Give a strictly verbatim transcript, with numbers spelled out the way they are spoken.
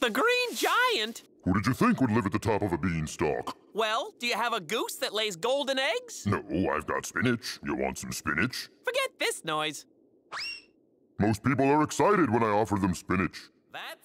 The Green Giant? Who did you think would live at the top of a beanstalk? Well, do you have a goose that lays golden eggs? No, I've got spinach. You want some spinach? Forget this noise. Most people are excited when I offer them spinach. That's